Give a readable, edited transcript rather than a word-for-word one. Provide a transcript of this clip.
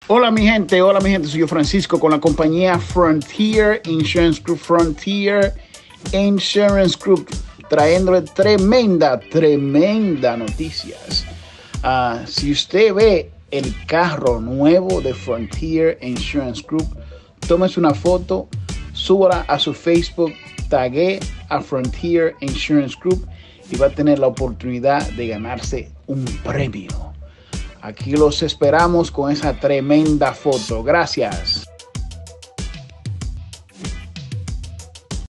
Hola mi gente, soy yo Francisco con la compañía Frontier Insurance Group. Frontier Insurance Group trayéndole tremenda noticias. Si usted ve el carro nuevo de Frontier Insurance Group, tómese una foto, súbala a su Facebook, tague a Frontier Insurance Group y va a tener la oportunidad de ganarse un premio. Aquí los esperamos con esa tremenda foto. Gracias.